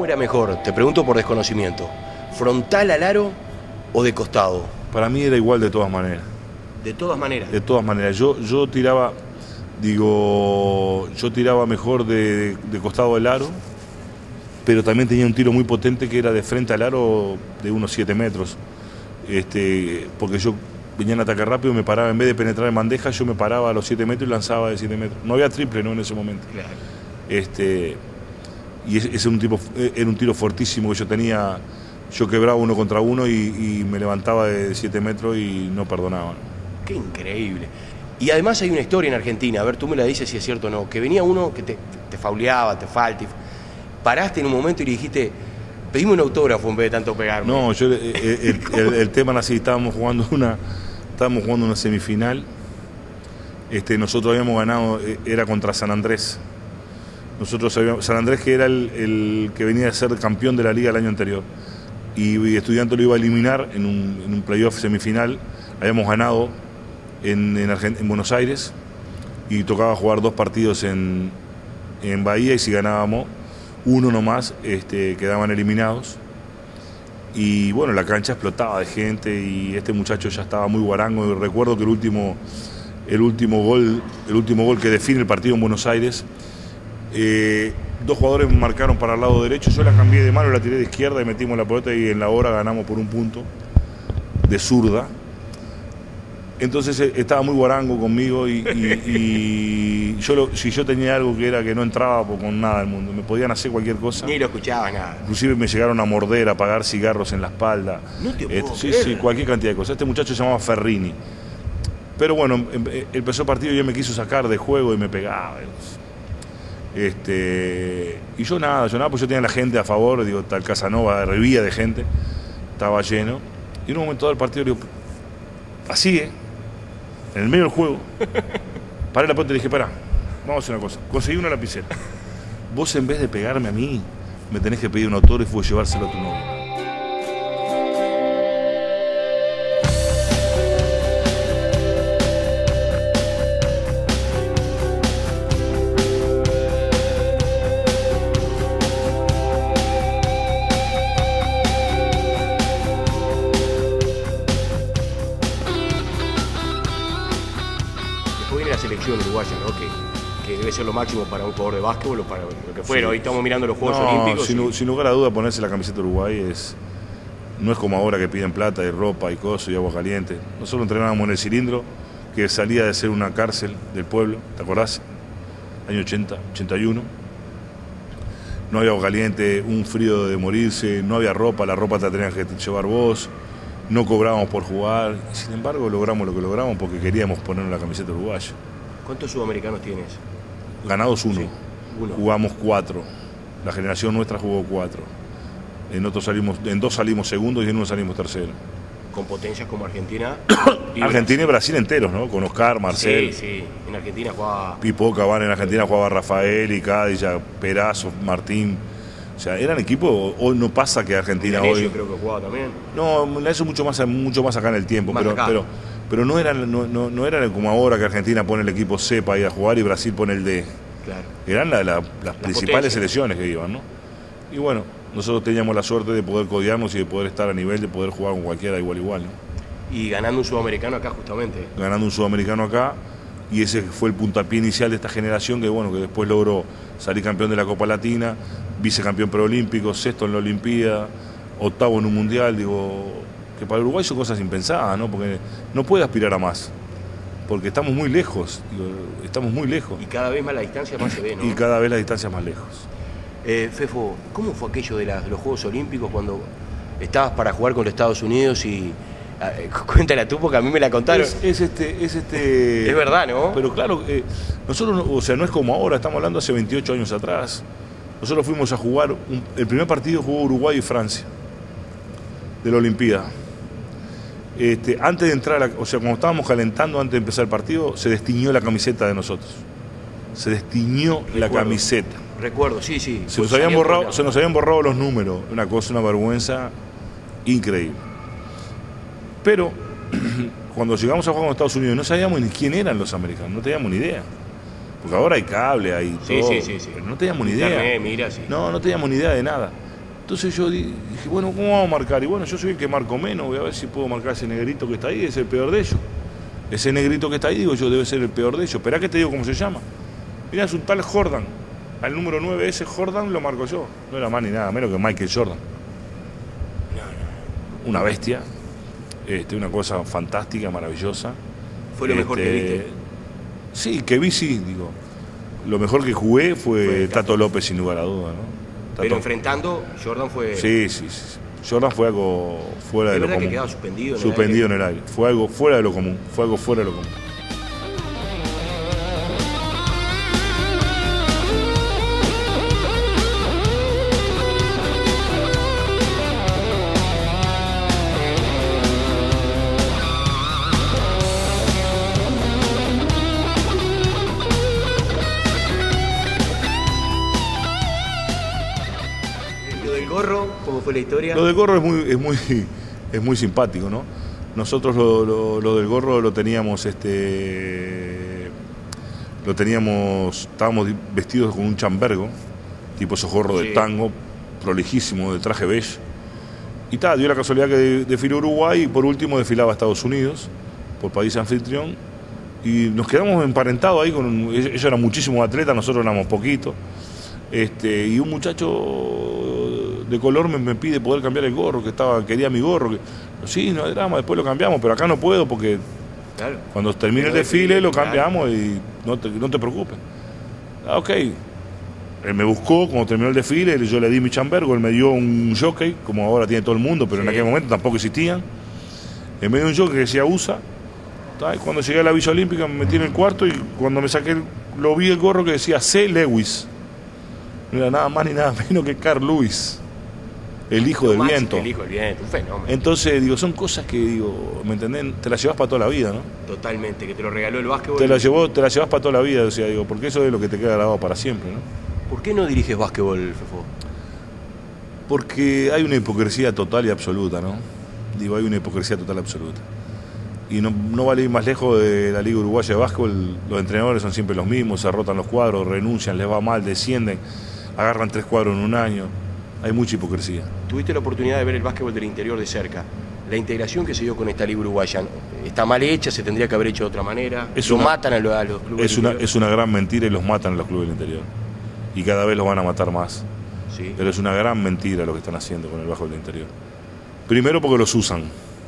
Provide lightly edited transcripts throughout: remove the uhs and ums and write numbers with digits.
¿Cómo era mejor? Te pregunto por desconocimiento. ¿Frontal al aro o de costado? Para mí era igual de todas maneras. ¿De todas maneras? De todas maneras. Yo tiraba, yo tiraba mejor de costado del aro, pero también tenía un tiro muy potente que era de frente al aro de unos 7 metros. Porque yo venía en ataque rápido, me paraba, en vez de penetrar en bandeja, yo me paraba a los 7 metros y lanzaba de 7 metros. No había triple, ¿no? En ese momento. Claro. Y ese era un tiro fortísimo que yo tenía. Yo quebraba uno contra uno y me levantaba de 7 metros y no perdonaba. Qué increíble. Y además hay una historia en Argentina, a ver, tú me la dices si es cierto o no, que venía uno que te fauleaba, te falta, paraste en un momento y le dijiste, pedime un autógrafo en vez de tanto pegarme. No, el tema era así, estábamos jugando una semifinal, nosotros habíamos ganado, era contra San Andrés. San Andrés, que era el que venía a ser campeón de la liga el año anterior, y Estudiantes lo iba a eliminar en un playoff semifinal. Habíamos ganado en Buenos Aires y tocaba jugar 2 partidos en Bahía, y si ganábamos uno nomás quedaban eliminados. Y bueno, la cancha explotaba de gente y este muchacho ya estaba muy guarango. Y recuerdo que el último gol que define el partido en Buenos Aires, 2 jugadores me marcaron para el lado derecho, yo la cambié de mano, la tiré de izquierda y metimos la pelota, y en la hora ganamos por un punto de zurda. Entonces estaba muy guarango conmigo y si yo tenía algo que era que no entraba con nada del mundo, me podían hacer cualquier cosa. Ni lo escuchaba nada. Inclusive me llegaron a morder, a apagar cigarros en la espalda. No te puedo Sí, creer. sí, cualquier cantidad de cosas. Este muchacho se llamaba Ferrini. Pero bueno, empezó el partido y yo me quiso sacar de juego y me pegaba. Y yo nada, pues yo tenía la gente a favor, digo, tal Casanova, revía de gente, estaba lleno. Y en un momento del partido digo, así, en el medio del juego, paré la pelota y le dije, pará, vamos a hacer una cosa, conseguí una lapicera. Vos, en vez de pegarme a mí, me tenés que pedir un autógrafo y llevárselo a tu novio. Después viene la selección uruguaya, ¿no? Que debe ser lo máximo para un jugador de básquetbol o para lo que fuera. Hoy estamos mirando los Juegos Olímpicos. Sin lugar a duda, ponerse la camiseta de Uruguay no es como ahora que piden plata y ropa y cosas y agua caliente. Nosotros entrenábamos en el Cilindro, que salía de ser una cárcel del pueblo, ¿te acordás? Año 80, 81. No había agua caliente, un frío de morirse, no había ropa, la ropa te la tenías que llevar vos, no cobrábamos por jugar. Y sin embargo, logramos lo que logramos porque queríamos ponernos la camiseta uruguaya. ¿Cuántos sudamericanos tienes? Ganados 1. Sí, 1. Jugamos 4. La generación nuestra jugó 4. En 2 salimos segundos y en 1 salimos terceros. Con potencias como Argentina. Argentina y Brasil enteros, ¿no? Con Oscar, Marcel. Sí. En Argentina jugaba Pipo, Cavani, en Argentina jugaba Rafael, Icadilla, Perazo, Martín. O sea, eran equipos. Hoy no pasa que Argentina hoy. Yo creo que jugaba también. No, eso mucho más acá en el tiempo. Pero no eran como ahora que Argentina pone el equipo C para ir a jugar y Brasil pone el D. Claro. Eran las principales potencias. selecciones que iban, ¿no? Y bueno, nosotros teníamos la suerte de poder codearnos y de poder estar a nivel de poder jugar con cualquiera igual, ¿no? Y ganando un sudamericano acá justamente. Ganando un sudamericano acá, y ese fue el puntapié inicial de esta generación que después logró salir campeón de la Copa Latina, vicecampeón preolímpico, 6º en la Olimpiada, 8º en un mundial. Digo, que para Uruguay son cosas impensadas, ¿no? Porque no puede aspirar a más, porque estamos muy lejos, estamos muy lejos. Y cada vez más la distancia más se ve, ¿no? Y cada vez la distancia más lejos. Fefo, ¿cómo fue aquello de los Juegos Olímpicos cuando estabas para jugar con los Estados Unidos y... cuéntala tú porque a mí me la contaron. Es verdad, ¿no? Pero claro, nosotros, o sea, no es como ahora, estamos hablando hace 28 años atrás. Nosotros fuimos a jugar, el primer partido jugó Uruguay y Francia, de la Olimpiada. Antes de entrar, o sea, cuando estábamos calentando, antes de empezar el partido, se destiñó la camiseta de nosotros. Se destiñó la camiseta. Recuerdo, sí. Se nos habían borrado los números, una cosa, una vergüenza increíble. Pero cuando llegamos a jugar con Estados Unidos no sabíamos ni quién eran los americanos, no teníamos ni idea. Porque ahora hay cable, hay todo, Sí. pero no teníamos ni idea. Mira, sí. No teníamos ni idea de nada. Entonces yo dije, bueno, ¿cómo vamos a marcar? Y bueno, yo soy el que marco menos, voy a ver si puedo marcar ese negrito que está ahí, es el peor de ellos. Ese negrito que está ahí, digo yo, debe ser el peor de ellos. Esperá que te digo cómo se llama. Mirá, es un tal Jordan. Al número 9 ese Jordan lo marco yo. No era más ni nada menos que Michael Jordan. Una bestia, una cosa fantástica, maravillosa. ¿Fue lo mejor que viste? Sí, que vi, sí, digo. Lo mejor que jugué fue Tato López, sin lugar a duda, ¿no? Pero enfrentando, Jordan fue... Sí. Jordan fue algo fuera de lo común. ¿Es verdad que quedaba suspendido en suspendido en el aire? Fue algo fuera de lo común. ¿Cómo fue la historia? Lo del gorro es muy simpático, ¿no? Nosotros lo del gorro lo teníamos, estábamos vestidos con un chambergo, tipo esos gorros de tango, prolijísimo, de traje beige. Y dio la casualidad que desfiló Uruguay y por último desfilaba Estados Unidos, por país anfitrión. Y nos quedamos emparentados ahí ellos eran muchísimos atletas, nosotros éramos poquitos. Y un muchacho de color me pide poder cambiar el gorro, quería mi gorro. Sí, no hay drama, después lo cambiamos, pero acá no puedo porque claro, cuando termine el desfile lo cambiamos y no te preocupes. Ok. Él me buscó, cuando terminó el desfile, yo le di mi chambergo, él me dio un jockey, como ahora tiene todo el mundo, pero en aquel momento tampoco existían. Él me dio un jockey que decía USA. Y cuando llegué a la Villa Olímpica me metí en el cuarto y cuando me saqué, lo vi el gorro que decía C. Lewis. No era nada más ni nada menos que Carl Lewis, el hijo del viento. El hijo del viento, un fenómeno. Entonces, digo, son cosas que, ¿me entendés? Te las llevas para toda la vida, ¿no? Totalmente, que te lo regaló el básquetbol. Te las llevas para toda la vida, o sea, porque eso es lo que te queda grabado para siempre, ¿no? ¿Por qué no diriges básquetbol, Fefo? Porque hay una hipocresía total y absoluta, ¿no? Hay una hipocresía total y absoluta. Y no vale ir más lejos de la Liga Uruguaya de Básquetbol, los entrenadores son siempre los mismos, se rotan los cuadros, renuncian, les va mal, descienden, agarran 3 cuadros en un año. Hay mucha hipocresía. Tuviste la oportunidad de ver el básquetbol del interior de cerca. La integración que se dio con esta Liga Uruguaya está mal hecha, se tendría que haber hecho de otra manera. Matan a los clubes. Es una gran mentira y los matan a los clubes del interior. Y cada vez los van a matar más. Sí. Pero es una gran mentira lo que están haciendo con el básquetbol del interior. Primero porque los usan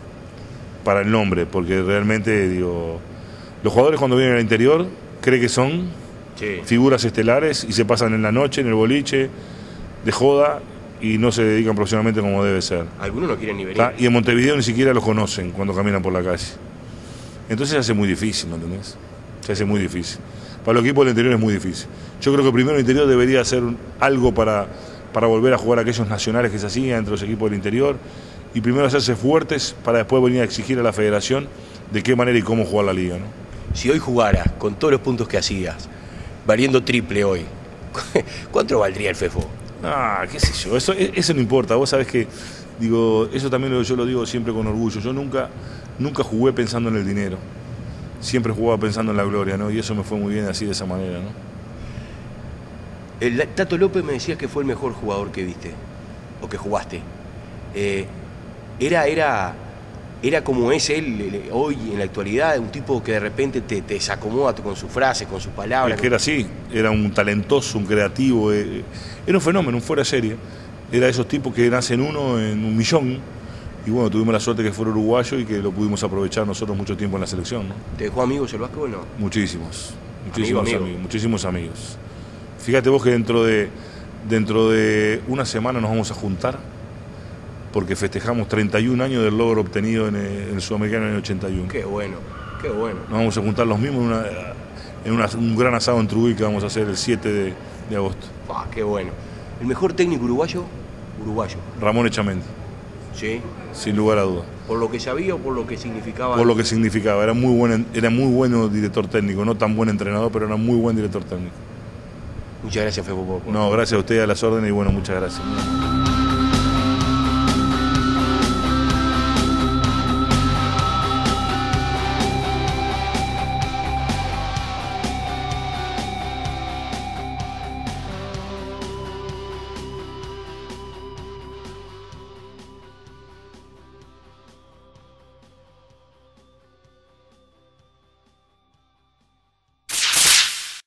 para el nombre, porque realmente, los jugadores cuando vienen al interior creen que son figuras estelares y se pasan en la noche, en el boliche, de joda, y no se dedican profesionalmente como debe ser. Algunos no quieren ni venir. Y en Montevideo ni siquiera los conocen cuando caminan por la calle. Entonces se hace muy difícil, ¿me entendés? Se hace muy difícil. Para los equipos del interior es muy difícil. Yo creo que primero el interior debería hacer algo para volver a jugar aquellos nacionales que se hacían entre los equipos del interior, y primero hacerse fuertes para después venir a exigir a la federación de qué manera y cómo jugar la liga, ¿no? Si hoy jugaras con todos los puntos que hacías, valiendo triple hoy, ¿cuánto valdría el Fefo? Qué sé yo, eso no importa. Vos sabés que, eso también yo lo digo siempre con orgullo. Yo nunca jugué pensando en el dinero. Siempre jugaba pensando en la gloria, ¿no? Y eso me fue muy bien así, de esa manera, ¿no? El Tato López me decías que fue el mejor jugador que viste, o que jugaste. Era como es él hoy en la actualidad, un tipo que de repente te desacomoda con sus frases, con sus palabras. Es que era así, era un talentoso, un creativo, era un fenómeno, un fuera de serie. Era de esos tipos que nacen uno en 1.000.000, y bueno, tuvimos la suerte que fuera uruguayo y que lo pudimos aprovechar nosotros mucho tiempo en la selección, ¿no? ¿Te dejó amigos el básquetbol, no? Muchísimos amigos. Fíjate vos que dentro de una semana nos vamos a juntar, porque festejamos 31 años del logro obtenido en el Sudamericano en el 81. Qué bueno. Nos vamos a juntar los mismos en un gran asado en Trujillo que vamos a hacer el 7 de agosto. Qué bueno. ¿El mejor técnico uruguayo? Ramón Echamendi. Sí. Sin lugar a dudas. ¿Por lo que sabía o por lo que significaba? Por lo que significaba. Era muy bueno director técnico, no tan buen entrenador, pero era muy buen director técnico. Muchas gracias, Fefo. No, gracias a usted, a las órdenes, y bueno, muchas gracias.